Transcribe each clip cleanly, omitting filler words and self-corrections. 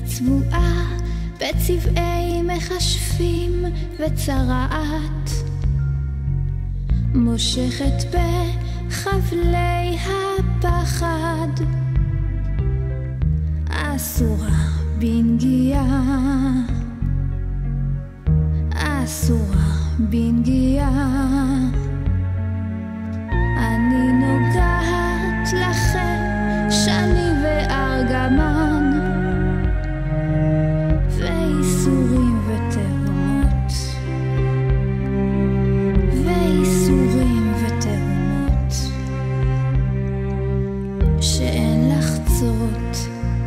צבועה בצבעי מכשפים וצרעת, מושכת בחבלי הפחד, אסורה בנגיעה, אסורה בנגיעה. אני נוגעת לכם שני וארגמן, ואיסורים ותהומות, ואיסורים ותהומות, שאין לחצות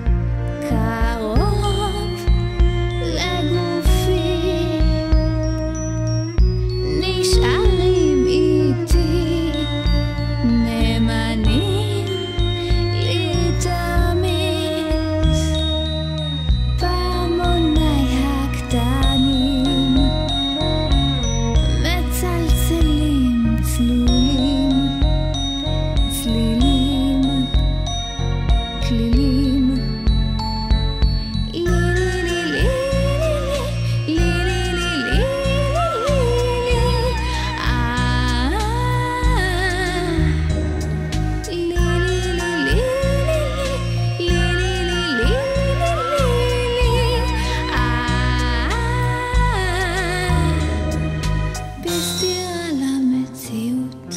קרוב לגופי, נשארים איתי, נאמנים לי תמיד, פעמוני הקטנים מצלצלים צלולים, צלילים, כלילים. בסתירה למציאות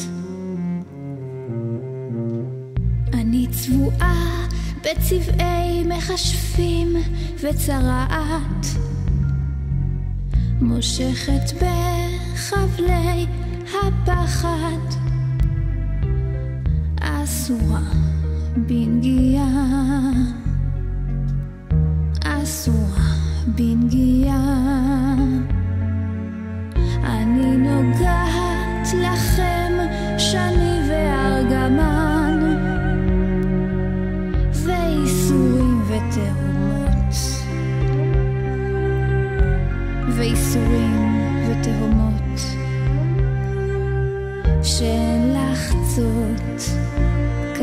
אני צבועה בצבעי מכשפים וצרעת, מושכת בחבלי הפחד, אסורה בנגיעה, אסורה בנגיעה. אני נוגעת לכם שני וארגמן, ואיסורים ותהומות, ואיסורים ותהומות, שאין לחצות